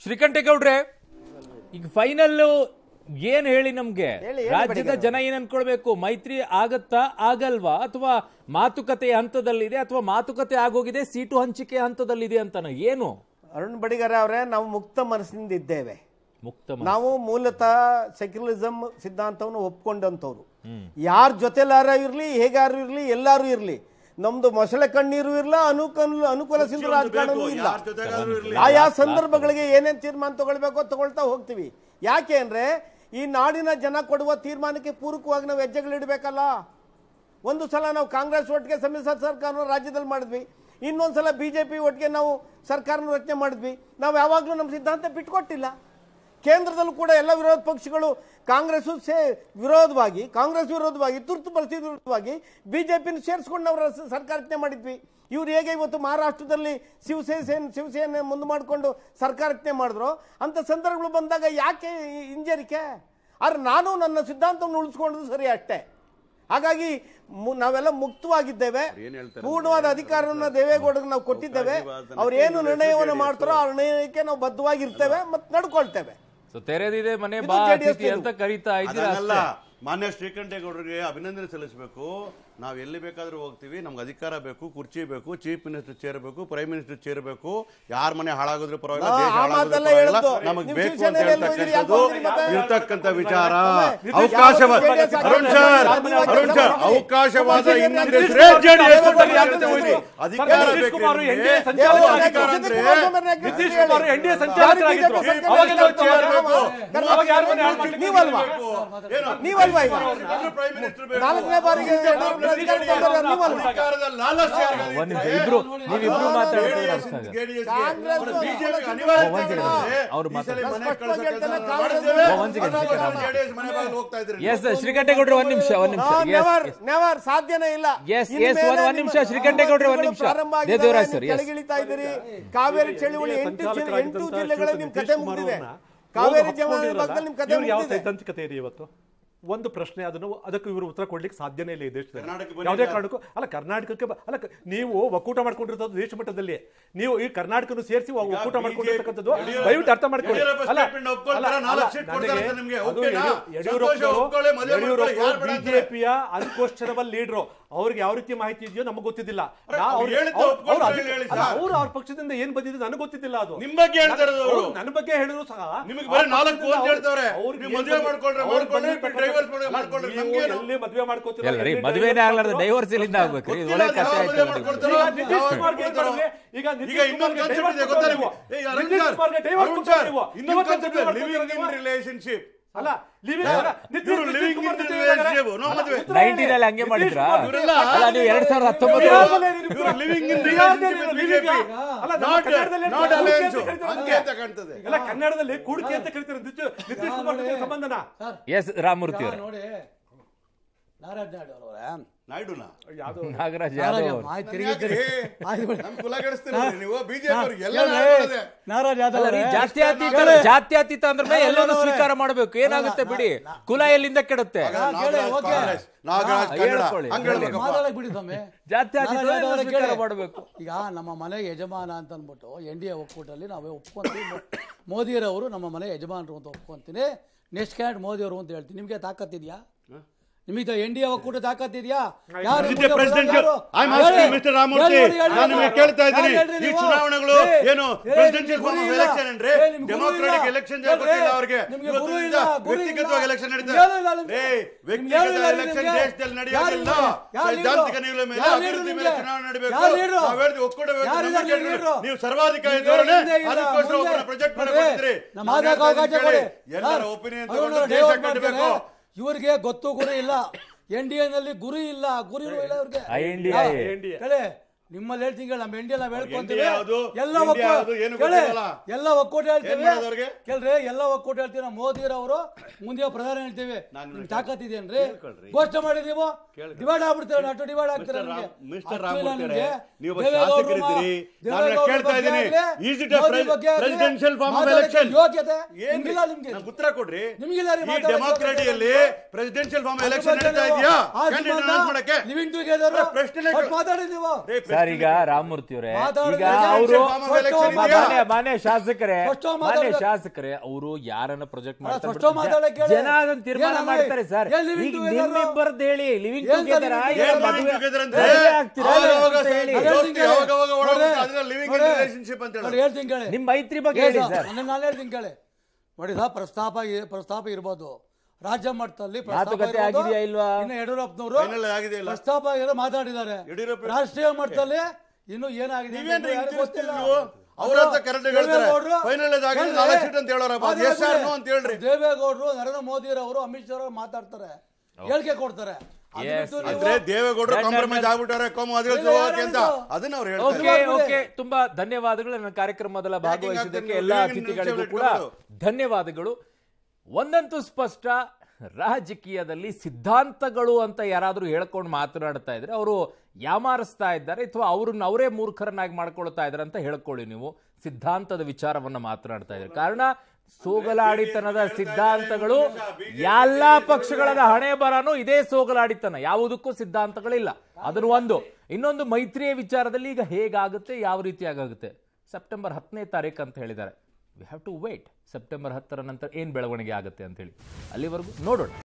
ಶ್ರೀಕಂಠೇಗೌಡ್ರೆ, ಈಗ ಫೈನಲ್ ಏನ್ ಹೇಳಿ ನಮ್ಗೆ ರಾಜ್ಯದ ಜನ ಏನ್ ಅನ್ಕೊಳ್ಬೇಕು? ಮೈತ್ರಿ ಆಗತ್ತಾ ಆಗಲ್ವಾ, ಅಥವಾ ಮಾತುಕತೆ ಹಂತದಲ್ಲಿದೆ, ಅಥವಾ ಮಾತುಕತೆ ಆಗೋಗಿದೆ ಸೀಟು ಹಂಚಿಕೆ ಹಂತದಲ್ಲಿದೆ ಅಂತಾನ? ಏನು ಅರುಣ್ ಬಡಿಗರ ಅವರೇ, ನಾವು ಮುಕ್ತ ಮನಸ್ಸಿನಿಂದ ಇದ್ದೇವೆ. ನಾವು ಮೂಲತಃ ಸೆಕ್ಯುಲರಿಸಂ ಸಿದ್ಧಾಂತವನ್ನು ಒಪ್ಕೊಂಡಂತವ್ರು. ಯಾರ ಜೊತೆಲಾರ ಇರ್ಲಿ, ಹೇಗಾರು ಇರ್ಲಿ, ಎಲ್ಲಾರು ಇರ್ಲಿ, ನಮ್ದು ಮೊಸಳೆ ಕಣ್ಣೀರು ಇಲ್ಲ, ಅನುಕೂಲ ಸಿಂಧು ರಾಜಕಾರಣವೂ ಇಲ್ಲ. ಆಯಾ ಸಂದರ್ಭಗಳಿಗೆ ಏನೇನ್ ತೀರ್ಮಾನ ತಗೊಳ್ಬೇಕೋ ತಗೊಳ್ತಾ ಹೋಗ್ತೀವಿ. ಯಾಕೆ ಅಂದ್ರೆ ಈ ನಾಡಿನ ಜನ ಕೊಡುವ ತೀರ್ಮಾನಕ್ಕೆ ಪೂರಕವಾಗಿ ನಾವು ಹೆಜ್ಜೆಗಳಿಡಬೇಕಲ್ಲ. ಒಂದು ಸಲ ನಾವು ಕಾಂಗ್ರೆಸ್ ಒಟ್ಟಿಗೆ ಸಮ್ಮಿಶ್ರ ಸರ್ಕಾರವನ್ನು ರಾಜ್ಯದಲ್ಲಿ ಮಾಡಿದ್ವಿ, ಇನ್ನೊಂದ್ಸಲ ಬಿಜೆಪಿ ಒಟ್ಟಿಗೆ ನಾವು ಸರ್ಕಾರನ ರಚನೆ ಮಾಡಿದ್ವಿ. ನಾವು ಯಾವಾಗಲೂ ನಮ್ಮ ಸಿದ್ಧಾಂತ ಬಿಟ್ಕೊಟ್ಟಿಲ್ಲ. ಕೇಂದ್ರದಲ್ಲೂ ಕೂಡ ಎಲ್ಲ ವಿರೋಧ ಪಕ್ಷಗಳು ಕಾಂಗ್ರೆಸ್ ವಿರೋಧವಾಗಿ ತುರ್ತು ಪರಿಸ್ಥಿತಿ ವಿರುದ್ಧವಾಗಿ ಬಿಜೆಪಿನ ಸೇರಿಸ್ಕೊಂಡು ನಾವು ಸರ್ಕಾರ ರಚನೆ ಮಾಡಿದ್ವಿ. ಇವ್ರು ಹೇಗೆ ಇವತ್ತು ಮಹಾರಾಷ್ಟ್ರದಲ್ಲಿ ಶಿವಸೇನೆ ಮುಂದೆ ಮಾಡಿಕೊಂಡು ಸರ್ಕಾರ ರಚನೆ ಮಾಡಿದ್ರು, ಅಂತ ಸಂದರ್ಭಗಳು ಬಂದಾಗ ಯಾಕೆ ಹಿಂಜರಿಕೆ? ಆದ್ರೆ ನಾನು ನನ್ನ ಸಿದ್ಧಾಂತವನ್ನು ಉಳಿಸ್ಕೊಂಡ್ರು ಸರಿ ಅಷ್ಟೇ. ಹಾಗಾಗಿ ನಾವೆಲ್ಲ ಮುಕ್ತವಾಗಿದ್ದೇವೆ. ಪೂರ್ಣವಾದ ಅಧಿಕಾರವನ್ನು ದೇವೇಗೌಡರಿಗೆ ನಾವು ಕೊಟ್ಟಿದ್ದೇವೆ. ಅವ್ರು ಏನು ನಿರ್ಣಯವನ್ನು ಮಾಡ್ತಾರೋ ಆ ನಿರ್ಣಯಕ್ಕೆ ನಾವು ಬದ್ಧವಾಗಿರ್ತೇವೆ ಮತ್ತು ನಡ್ಕೊಳ್ತೇವೆ. ತೆರೆದಿದೆ ಮನೆ ಬಾ ಅಂತ ಕರೀತಾ ಇದ್ದೀರಾ. ಮಾನ್ಯ ಶ್ರೀಕಂಠೇಗೌಡರಿಗೆ ಅಭಿನಂದನೆ ಸಲ್ಲಿಸಬೇಕು. ನಾವು ಎಲ್ಲಿ ಬೇಕಾದ್ರೂ ಹೋಗ್ತೀವಿ, ನಮ್ಗೆ ಅಧಿಕಾರ ಬೇಕು, ಕುರ್ಚಿ ಬೇಕು, ಚೀಫ್ ಮಿನಿಸ್ಟರ್ ಚೇರ್ ಬೇಕು, ಪ್ರೈಮ್ ಮಿನಿಸ್ಟರ್ ಚೇರ್ ಬೇಕು. ಯಾರ ಮನೆ ಹಾಳಾಗೋದ್ರೂ ಪರವಾಗಿಲ್ಲ, ದೇಶ ಹಾಳಾಗೋದ್ರೂ ಪರವಾಗಿಲ್ಲ, ನಮಗೆ ಬೇಕು ಅಂತ ಹೇಳ್ತಕ್ಕಂಥದ್ದು ಇರ್ತಕ್ಕಂಥ ವಿಚಾರ. ಅವಕಾಶವಾದ ಇನ್ನೊಂದು ಅಧಿಕಾರ ಬೇಕು. ಶ್ರೀಕಂಠೇಗೌಡ್ರೆ ಒಂದ್ ನಿಮಿಷ ಸಾಧ್ಯನೇ ಇಲ್ಲ. ಒಂದ್ ನಿಮಿಷ ಶ್ರೀಕಂಠೇಗೌಡ್ರೆ, ಒಂದ್ ನಿಮಿಷ. ಕೆಳಗಿಳಿತಾ ಇದ್ದೀರಿ. ಕಾವೇರಿ ಚಳುವಳಿ 8 ಜಿಲ್ಲೆಗಳಲ್ಲಿ ನಿಮ್ ಕತೆ ಮುಗಿದಿದೆ. ಕಾವೇರಿ ಜಮಾವಣೆ ಭಾಗದಲ್ಲಿ ನಿಮ್ ಕತೆ ಯಾವ ಸೈದ್ಧಾಂತಿಕತೆ ಇದೆ ಇವತ್ತು? ಒಂದು ಪ್ರಶ್ನೆ, ಅದಕ್ಕೆ ಇವರು ಉತ್ತರ ಕೊಡ್ಲಿಕ್ಕೆ ಸಾಧ್ಯನೇ ಇಲ್ಲ ಈ ದೇಶದಲ್ಲಿ. ಯಾವುದೇ ಕಾರಣಕ್ಕೂ ಅಲ್ಲ, ಕರ್ನಾಟಕಕ್ಕೆ ಅಲ್ಲ, ನೀವು ಒಕ್ಕೂಟ ಮಾಡ್ಕೊಂಡಿರೋದು ದೇಶ ಮಟ್ಟದಲ್ಲಿ. ನೀವು ಈ ಕರ್ನಾಟಕನು ಸೇರಿಸಿ ಒಕ್ಕೂಟ ಮಾಡ್ಕೊಂಡಿರ್ತಕ್ಕಂಥದ್ದು ದಯವಿಟ್ಟು ಅರ್ಥ ಮಾಡ್ಕೊಳ್ಳಿ. ಯಡಿಯೂರಪ್ಪ ಬಿಜೆಪಿಯ ಅನ್ಕ್ವಶ್ಚನಬಲ್ ಲೀಡರು. ಅವ್ರಿಗೆ ಯಾವ ರೀತಿ ಮಾಹಿತಿ ಇದೆಯೋ ನಮಗೆ ಗೊತ್ತಿದ್ದಿಲ್ಲ. ಅವ್ರು ಅವ್ರ ಪಕ್ಷದಿಂದ ಏನ್ ಬಂದಿದೆ ನನಗೆ ಗೊತ್ತಿದ್ದಿಲ್ಲ. ಅದು ನಿಮ್ಮ ಬಗ್ಗೆ ನನ್ನ ಬಗ್ಗೆ ಹೇಳಿದ್ರು ಸಹ ಮದುವೆ ಮಾಡ್ಕೋತೀರಿ. ಮದುವೆನೇ ಆಗ್ಲಾರ್ದ ಡೈವರ್ಸ್ ಎಲ್ಲಿಂದ ಆಗ್ಬೇಕು? ರಿಲೇಶನ್ಶಿಪ್ ಅಲ್ಲ, ಹಂಗೆ ಮಾಡಿದ್ರ? ಅಲ್ಲ, ನೀವು 2019 ಕನ್ನಡದಲ್ಲಿ ಕೂಡಿಕೆ ಅಂತ ಕರೀತಾರೆ ನಿತೀಶ್ ಕುಮಾರ್ ಸಂಬಂಧನ. ಎಸ್ ರಾಮಮೂರ್ತಿ ಅವರು ನಾಗರಾಜ್ ಯಾದವ್ ಜಾತ್ಯತೀತ ಅಂದ್ರೆ ಎಲ್ಲರೂ ಸ್ವೀಕಾರ ಮಾಡಬೇಕು. ಏನಾಗುತ್ತೆ ಬಿಡಿ, ಕುಲ ಎಲ್ಲಿಂದ ಕೆಡುತ್ತೆ? ಜಾತ್ಯತೀತ ಮಾಡಬೇಕು. ಈಗ ನಮ್ಮ ಮನೆ ಯಜಮಾನ ಅಂತ ಅಂದ್ಬಿಟ್ಟು NDA ಒಕ್ಕೂಟಲ್ಲಿ ನಾವೇ ಒಪ್ಕೊಂತೀವಿ. ಮೋದಿಯರವರು ನಮ್ಮ ಮನೆ ಯಜಮಾನರು ಅಂತ ಒಪ್ಕೊಂತೀನಿ. ನೆಕ್ಸ್ಟ್ ಕ್ಯಾಂಡ್ ಮೋದಿಯವರು ಅಂತ ಹೇಳ್ತೀನಿ. ನಿಮ್ಗೆ ತಾಕತ್ತಿದ್ಯಾ? ನಿಮಗೆ NDA ಒಕ್ಕೂಟ ತಾಕತ್ತಿದ್ಯಾ? ಕೇಳ್ತಾ ಇದ್ದೀನಿ, ಈ ಚುನಾವಣೆಗಳು ಏನು ಪ್ರೆಸಿಡೆನ್ಷಿಯಲ್ ಫಾರ್ಮ್ ಆಫ್ ಎಲೆಕ್ಷನ್ ಅಂದ್ರೆ ಡೆಮೋಕ್ರಾಟಿಕ್ ಎಲೆಕ್ಷನ್ ಗೊತ್ತಿಲ್ಲ ಅವ್ರಿಗೆ. ವ್ಯಕ್ತಿಗತವಾಗಿ ಎಲೆಕ್ಷನ್ ನಡೀತಾರೆ. ವ್ಯಕ್ತಿಗತ ಎಲೆಕ್ಷನ್ ದೇಶದಲ್ಲಿ ನಡೆಯೋದಿಲ್ಲ. ಸೈದ್ಧಾಂತಿಕ ನಿಲುವಿನ ಮೇಲೆ ಅಭಿವೃದ್ಧಿ ಮೇಲೆ ಚುನಾವಣೆ ನಡೀಬೇಕು. ನಾವು ಹೇಳಿದ್ವಿ ಒಕ್ಕೂಟ ನೀವು ಸರ್ವಾಧಿಕಾರಿ ಧೋರಣೆ, ಅದಕ್ಕೋಸ್ಕರ ಒಬ್ಬರ ಪ್ರೊಜೆಕ್ಟ್ ಮಾಡಿಕೊಟ್ಟಿದ್ರಿ. ಎಲ್ಲರ ಒಪಿನಿಯನ್ ತಗೊಂಡು ದೇಶ ಕಟ್ಟಬೇಕು. ಇವ್ರಿಗೆ ಗೊತ್ತು ಗುರಿ ಇಲ್ಲ. NDAನಲ್ಲಿ ಗುರಿ ಇಲ್ಲ, ಗುರಿ ಇಲ್ಲ ಇವ್ರಿಗೆ. ನಿಮ್ಮಲ್ಲಿ ಹೇಳ್ತೀನಿ, ನಮ್ಮ NDA ನಾವು ಹೇಳ್ಕೊಂತೀವಿ. ಎಲ್ಲ ಒಕ್ಕೂಟ ಹೇಳ್ತೀವಿ. ಕೇಳ್ರಿ, ಎಲ್ಲ ಒಕ್ಕೂಟ ಹೇಳ್ತೀವಿ. ನಾವು ಮೋದಿರವರು ಮುಂದೆ ಪ್ರಧಾನ ಹೇಳ್ತೀವಿ. ನಿಮ್ಗೆ ತಾಕತ್ತಿದೇನ್ರಿ? ಘೋಷಣೆ ಮಾಡಿದೀವಿ, ಡಿವೈಡ್ ಆಗ್ಬಿಡ್ತೇವೆ. ನಾಟು ಡಿವೈಡ್ ಆಗ್ತೀರ. ಯೋಗ್ಯತೆ ಉತ್ತರ ಕೊಡ್ರಿ. ಡೆಮೋಕ್ರಟಿಯಲ್ಲಿ ಪ್ರೆಸಿಡೆನ್ಷಿಯಲ್ ಫಾರ್ಮ್ ಎಲೆಕ್ಷನ್ ನಡೀತಾ ಇದೆಯಾ? Living together ಮಾತಾಡಿದೀವಿ. ಸರ್ ಈಗ ರಾಮಮೂರ್ತಿ ಅವರೇ ಮಾತಾಡೋದು ಈಗ ಅವರು ಮಾತಾಡೋದು ಶಾಸಕರೇ ಅವರು ಯಾರನ್ನ ಪ್ರೊಜೆಕ್ಟ್ ಫಸ್ಟ್ ಮಾತಾಡಕ್ಕೆ ಹೇಳಿ. ಜನ ಅದನ್ನ ತೀರ್ಮಾನ ಏನ್ ಮಾಡ್ತಾರೆ ಸರ್. ಏನ್ living ಈಗ together? ನಿಮ್ಮಿಬ್ಬರದ್ದು ಹೇಳಿ ಲಿವಿಂಗ್ ಏನ್ ಟುಗೆದರ್ living ನೋಡಿ ಹೇಳ್ತೀನಿ ಕೇಳಿ. ನಿಮ್ ಮೈತ್ರಿ ಬಗ್ಗೆ ಹೇಳಿ ಸರ್. ನಾನು ಹೇಳ್ತೀನಿ ಕೇಳಿ. ನೋಡಿ ಸರ್, ಪ್ರಸ್ತಾಪ ಇರ್ಬೋದು ರಾಜ್ಯ ಮಟ್ಟದಲ್ಲಿ ಮಾತುಕತೆ ಆಗಿದೆಯಾ ಇಲ್ವಾ? ಇನ್ನು ಯಡಿಯೂರಪ್ಪನವರು ಪ್ರಸ್ತಾಪ ಮಾತಾಡಿದ್ದಾರೆ. ರಾಷ್ಟ್ರೀಯ ಮಟ್ಟದಲ್ಲಿ ಇನ್ನು ಏನಾಗಿದೆ ದೇವೇಗೌಡರು ನರೇಂದ್ರ ಮೋದಿ ಅವರು ಅಮಿತ್ ಶಾ ಮಾತಾಡ್ತಾರೆ, ಹೇಳಿಕೆ ಕೊಡ್ತಾರೆ. ದೇವೇಗೌಡರು ಕಾಂಪ್ರಮೈಸ್ ಆಗ್ಬಿಟ್ಟಾರೆ ಅಂತ ಅದನ್ನ ಅವ್ರು ಹೇಳ್ತಾರೆ. ತುಂಬಾ ಧನ್ಯವಾದಗಳು. ನನ್ನ ಕಾರ್ಯಕ್ರಮದಲ್ಲಿ ಭಾಗವಹಿಸಿದ್ದಕ್ಕೆ ಎಲ್ಲ ಅತಿಥಿಗಳಿಗೂ ಕೂಡ ಧನ್ಯವಾದಗಳು. ಒಂದಂತೂ ಸ್ಪಷ್ಟ, ರಾಜಕೀಯದಲ್ಲಿ ಸಿದ್ಧಾಂತಗಳು ಅಂತ ಯಾರಾದ್ರೂ ಹೇಳ್ಕೊಂಡು ಮಾತನಾಡ್ತಾ ಇದ್ರೆ ಅವರು ಯಾಮಾರಿಸ್ತಾ ಇದ್ದಾರೆ ಅಥವಾ ಅವ್ರನ್ನ ಅವರೇ ಮೂರ್ಖರನ್ನಾಗಿ ಮಾಡ್ಕೊಳ್ತಾ ಇದ್ದಾರೆ ಅಂತ ಹೇಳ್ಕೊಳ್ಳಿ. ನೀವು ಸಿದ್ಧಾಂತದ ವಿಚಾರವನ್ನ ಮಾತನಾಡ್ತಾ ಇದ್ದಾರೆ. ಕಾರಣ ಸೋಗಲಾಡಿತನದ ಸಿದ್ಧಾಂತಗಳು ಎಲ್ಲಾ ಪಕ್ಷಗಳ ಹಣೆ ಬರನು ಇದೇ ಸೋಗಲಾಡಿತನ, ಯಾವುದಕ್ಕೂ ಸಿದ್ಧಾಂತಗಳಿಲ್ಲ. ಅದನ್ನು ಒಂದು. ಇನ್ನೊಂದು, ಮೈತ್ರಿಯ ವಿಚಾರದಲ್ಲಿ ಈಗ ಹೇಗಾಗುತ್ತೆ, ಯಾವ ರೀತಿಯಾಗುತ್ತೆ, ಸೆಪ್ಟೆಂಬರ್ 10ನೇ ತಾರೀಕು ಅಂತ ಹೇಳಿದ್ದಾರೆ. We have to wait. September 10ರ ನಂತರ ಏನು ಬೆಳವಣಿಗೆ ಆಗುತ್ತೆ ಅಂತ ಹೇಳಿ, ಅಲ್ಲಿವರೆಗೂ ನೋಡೋಣ.